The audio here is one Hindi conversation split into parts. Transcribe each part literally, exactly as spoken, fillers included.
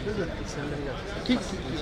ठीक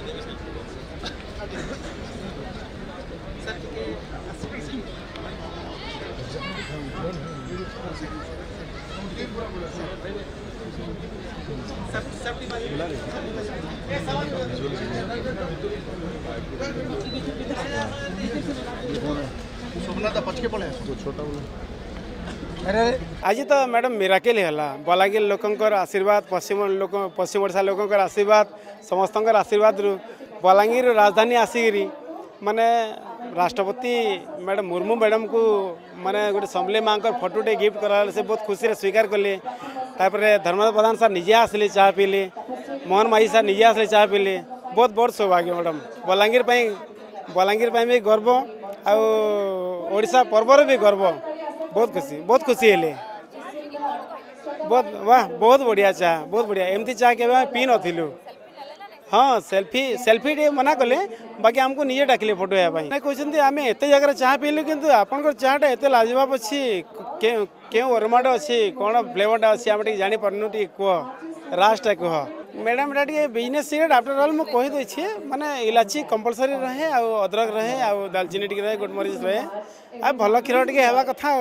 आज तो मैडम मिराकेल है बलांगीर लोकंर आशीर्वाद पश्चिम लोक पश्चिम ओडिशा लोकंर आशीर्वाद समस्त आशीर्वाद रु बलांगीर राजधानी आसिकी माने राष्ट्रपति मैडम मुर्मू मैडम को माने गोटे समले माँ फोटोटे गिफ्ट करा से बहुत खुशी रे स्वीकार कले धर्मेंद्र प्रधान सर निजे आसले चाह पीले मोहन माई सर निजे आसले चाह पीले बहुत बड़ सौभाग्य मैडम बलांगीर बलांगीर भी गर्व आशा पर्वर भी गर्व बहुत खुशी बहुत खुशी हेले बहुत वाह बहुत बढ़िया चाह बहुत बढ़िया एमती चाह के पी नथिलु हाँ सेल्फी सेल्फी टे मना कले बाकी हमको निजे डाकिले फोटो या कहते आम एत जगह चाह पीलु किंतु आपन चाहटा एत लाजवाब अच्छी क्यों ओरमाट अच्छी कौन फ्लेवरटा अच्छी आम जानी पार्नु टे कह रासटा कह मैडम एटा टे बिजनेस सिक्रेट आफ्टर ऑल मुझे कहीदे माने इलाची कंपलसरी रहे आ अदरक रहे आ दालचीनी टी रहे गोलमरीच रहे आ भल क्षीर टे हेबा कथा।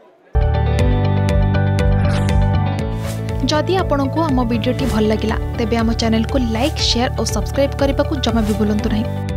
जदि आपंक आम भिडी भल लगा तेब आम चैनल को लाइक शेयर और सब्सक्राइब करने को जमा भी भूलु नहीं।